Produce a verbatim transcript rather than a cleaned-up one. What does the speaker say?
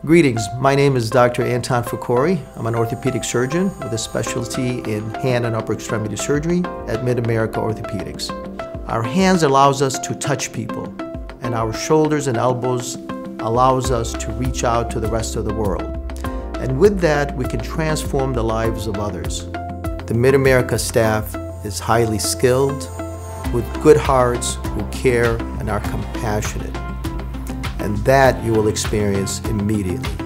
Greetings, my name is Doctor Anton Fakhouri. I'm an orthopedic surgeon with a specialty in hand and upper extremity surgery at MidAmerica Orthopaedics. Our hands allows us to touch people, and our shoulders and elbows allows us to reach out to the rest of the world. And with that, we can transform the lives of others. The MidAmerica staff is highly skilled, with good hearts, who care and are compassionate. And that you will experience immediately.